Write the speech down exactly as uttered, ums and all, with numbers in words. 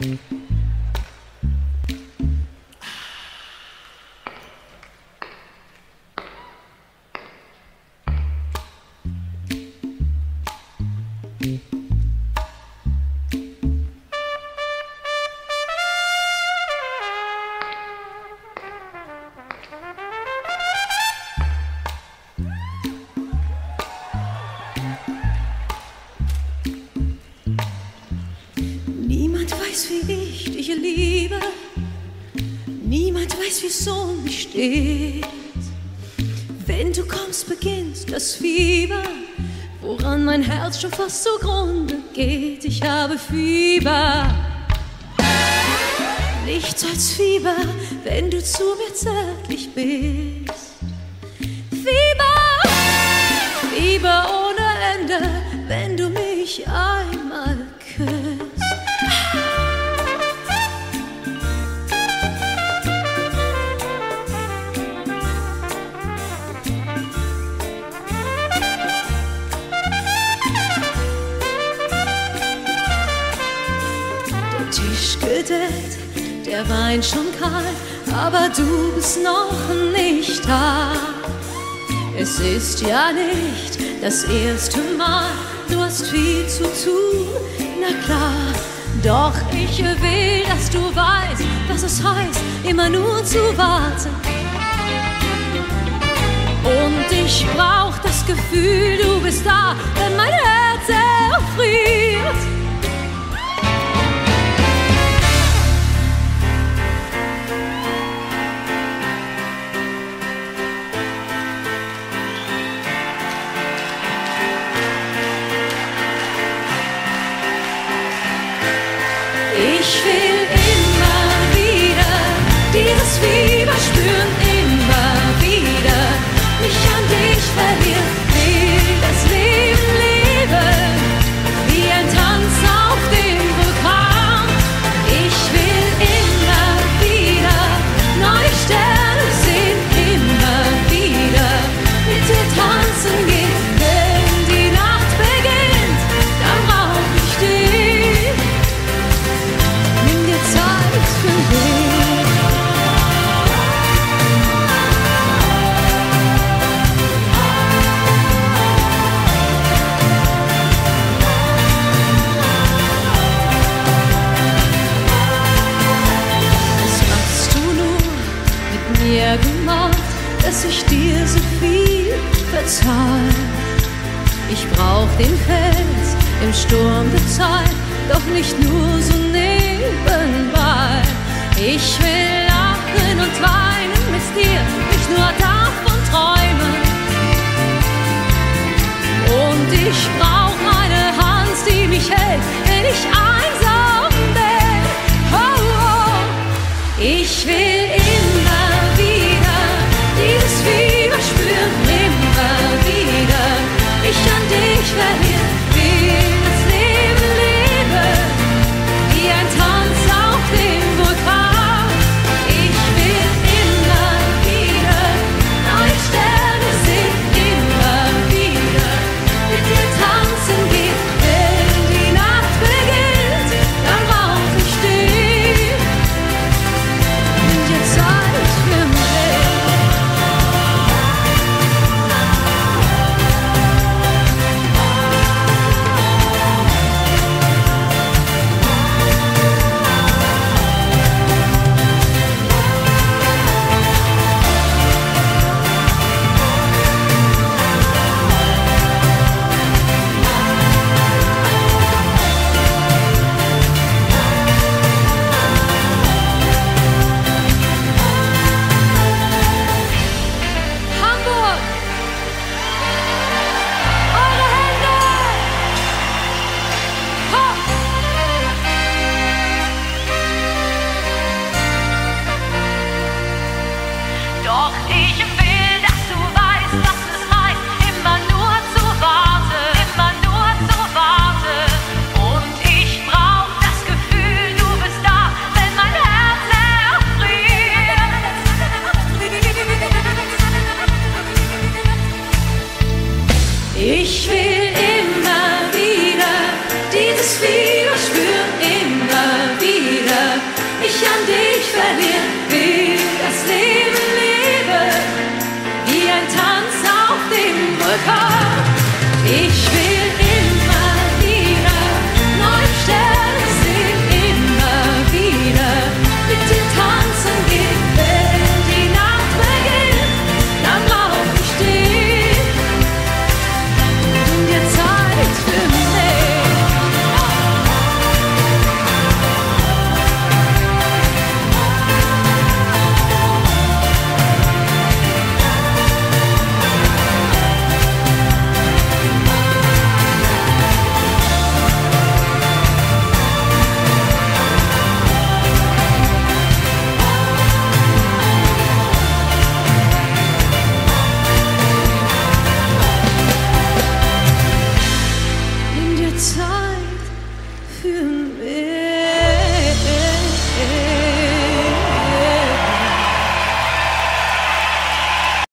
Niemand weiß, wie ich dich liebe. Niemand weiß, wie es um mich steht. Wenn du kommst, beginnt das Fieber, woran mein Herz schon fast zugrunde geht. Ich habe Fieber, nichts als Fieber, wenn du zu mir zärtlich bist. Fieber, Fieber ohne Ende, wenn du mich einmal küsst. Tisch gedeckt, der Wein schon kalt, aber du bist noch nicht da. Es ist ja nicht das erste Mal, du hast viel zu tun, na klar. Doch ich will, dass du weißt, was es heißt, immer nur zu warten. Und ich brauch das Gefühl, du bist da, wenn mein Herz erfriert. Ich will immer wieder dieses Fieber spüren, immer wieder mich an dich verlieren, will das Leben leben, wie ein Tanz auf dem Vulkan. Ich will immer wieder neue Sterne sehen, immer wieder mit dir tanzen gehen. Wenn die Nacht beginnt, dann brauch ich dich. Nimm dir Zeit für mich. Gemacht, dass ich dir so viel verzeih. Ich brauch den Fels im Sturm der Zeit, doch nicht nur so nebenbei. Ich will lachen und weinen mit dir, nicht nur davon träumen. Und ich brauch